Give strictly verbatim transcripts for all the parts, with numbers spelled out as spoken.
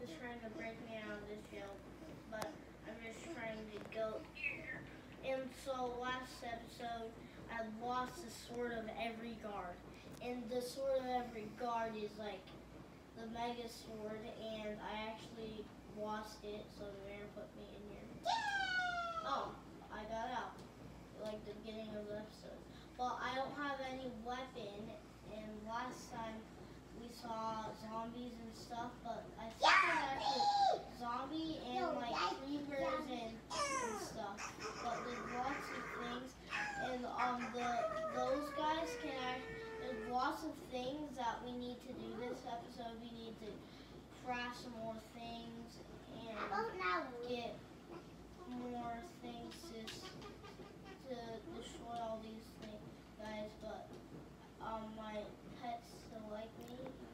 is trying to break me out of this jail, but I'm just trying to go. And so last episode, I lost the sword of every guard. And the sword of every guard is like the mega sword, and I actually lost it, so the mayor put me in here. Oh, I got out, like the beginning of the episode. But I don't have any weapon, and last time we saw zombies and stuff, but I think there's actually zombie and like creepers and, and stuff. But there's lots of things, and um the those guys can act, there's lots of things that we need to do this episode. We need to craft some more things and get more things to to destroy all these things, guys. But um my pets still like me.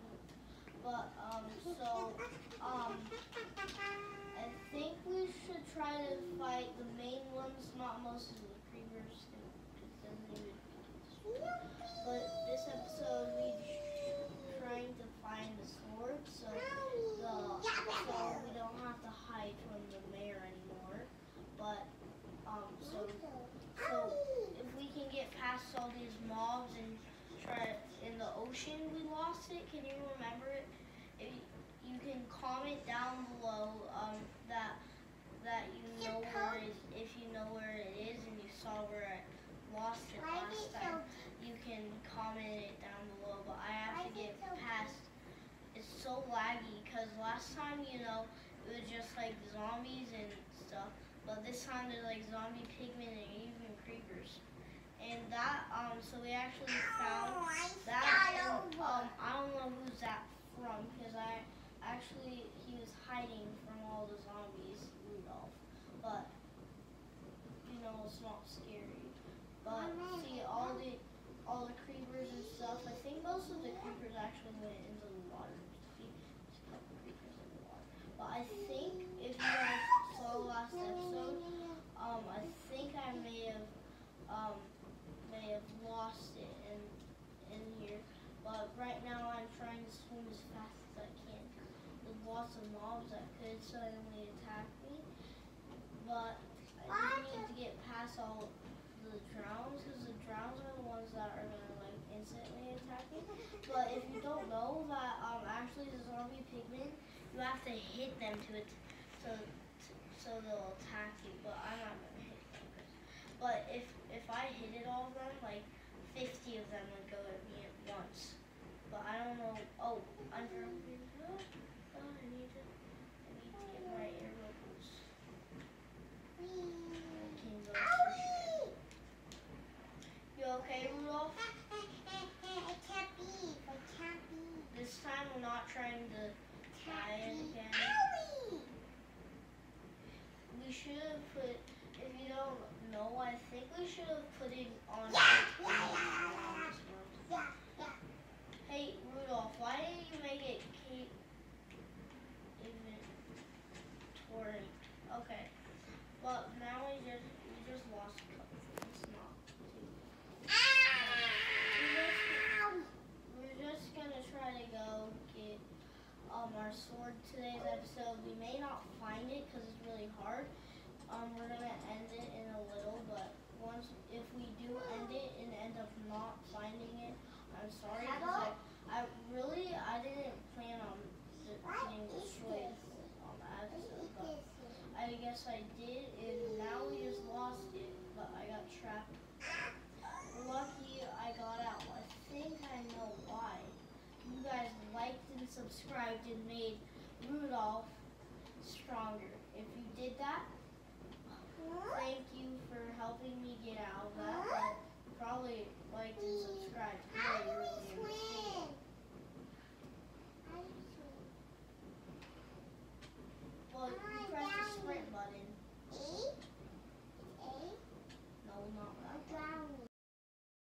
But um so um I think we should try to fight the main ones, not most of the creepers. It doesn't even. But this episode we trying to find the sword, so the so we don't have to hide from the mayor anymore. But um so so if we can get past all these mobs and try in the ocean, we lost it. Can you remember it? If you can comment down below um that that you know where it is, if you know where it is and you saw where I lost it last time, you can comment it down below. But I have to get past. It's so laggy because last time, you know, it was just like zombies and stuff. But this time there's like zombie pigmen and even creepers. And that, um, so we actually found that, and, um, I don't know who's that from, because I, actually, he was hiding from all the zombies, Rudolph. But, you know, it's not scary. But, see, all the, all the creepers and stuff, I think most of the creepers actually went into the water. See, there's a couple creepers in the water. But I think, if you guys saw last episode, um, I think I may have, um, may have lost it in in here, but right now I'm trying to swim as fast as I can. There's lots of mobs that could suddenly attack me, but I just need to get past all the drowns, because the drowns are the ones that are gonna like instantly attack me. But if you don't know that um actually the zombie pigmen, you have to hit them to it, so so they'll attack you. But I'm not gonna hit them. But if if I hit it all of them, like fifty of them would go at me at once. But I don't know. Oh, under. Oh, I need to. I need to get my air bubbles. You okay, Rudolph? I can't breathe. I can't breathe. This time I'm not trying to die again. We should have put. If you don't know, I think we should have put it on. Yeah, yeah, yeah, yeah. Hey, Rudolph, why didn't you make it keep inventory? Okay. Well, now we just we just lost a couple things. Not too. We're just gonna try to go get um our sword today's episode. We may not find it because it's really hard. Um, we're gonna end it in a little, but once if we do end it and end up not finding it, I'm sorry. I, I really I didn't plan on getting destroyed on the episode, but I guess I did, and now we just lost it. But I got trapped. Lucky I got out. I think I know why. You guys liked and subscribed and made Rudolph stronger. If you did that, thank you for helping me get out of that.